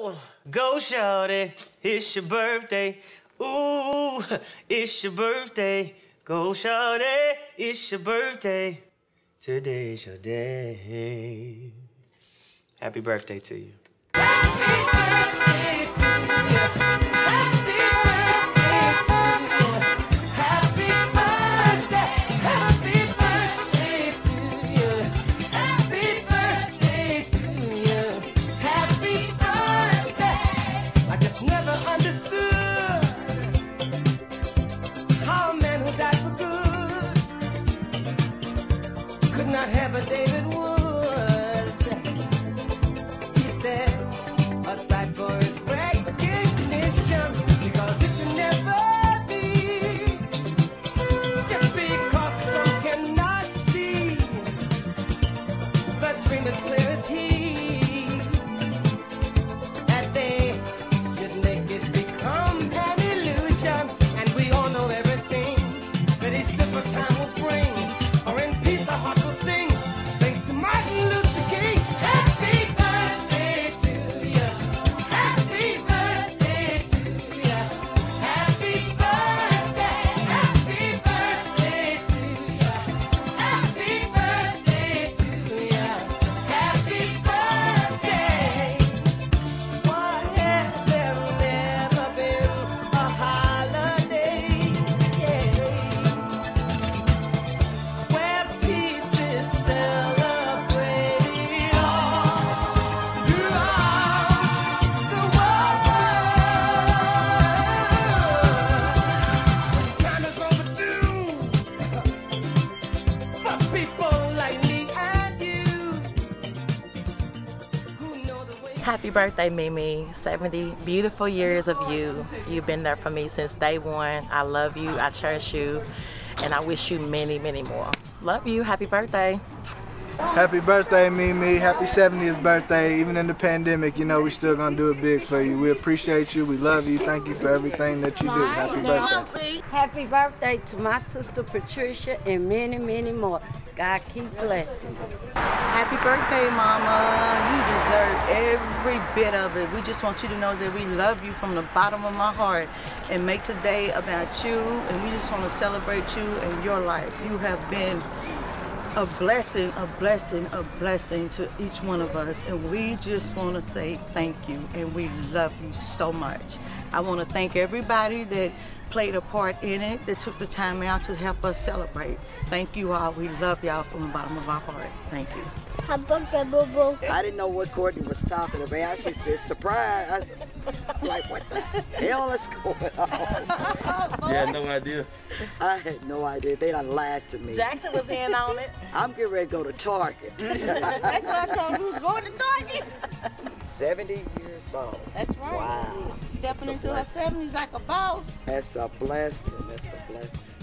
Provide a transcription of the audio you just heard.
Go shawty, it's your birthday. Ooh, it's your birthday. Go shawty, it's your birthday. Today's your day. Happy birthday to you. Happy birthday to you. Happy birthday to you. Happy birthday. Happy birthday to you. Happy birthday to you. Happy birthday. I just never understood how a man who died for good could not have a David Wood. Aside for his recognition, because it should never be just because some cannot see. The dream is clear as he, that they should make it become an illusion. And we all know everything that each different time will bring, or in peace our heart will sing. Thanks to Martin Luther King. Happy birthday to you. Happy birthday to you. Happy birthday. Happy birthday to you. Happy birthday to you. Happy birthday. Why has there never been a holiday? Yeah. Where peace is celebrated all throughout the world. Time is overdue for people like me and you who know the way. Happy birthday, Mimi. 70 beautiful years of you. You've been there for me since day one. I love you, I cherish you, and I wish you many, many more. Love you, happy birthday. Happy birthday, Mimi. Happy 70th birthday. Even in the pandemic, you know, we still gonna do it big for you. We appreciate you. We love you. Thank you for everything that you do. Happy birthday. Happy birthday to my sister Patricia and many, many more. God keep blessing. Happy birthday, Mama. You deserve every bit of it. We just want you to know that we love you from the bottom of my heart and make today about you, and we just want to celebrate you and your life. You have been a blessing, a blessing, a blessing to each one of us, and we just want to say thank you, and we love you so much. I want to thank everybody that played a part in it, that took the time out to help us celebrate. Thank you all. We love y'all from the bottom of our heart. Thank you. Happy birthday, Boo Boo. I didn't know what Courtney was talking about. She said, surprise. I said, like, what the hell is going on? You had no idea? I had no idea. They done lied to me. Jackson was in on it. I'm getting ready to go to Target. That's what I told you was going to Target. 70 years old. That's right. Wow. Stepping That's a into her blessing. 70s like a boss. That's a blessing. That's a blessing.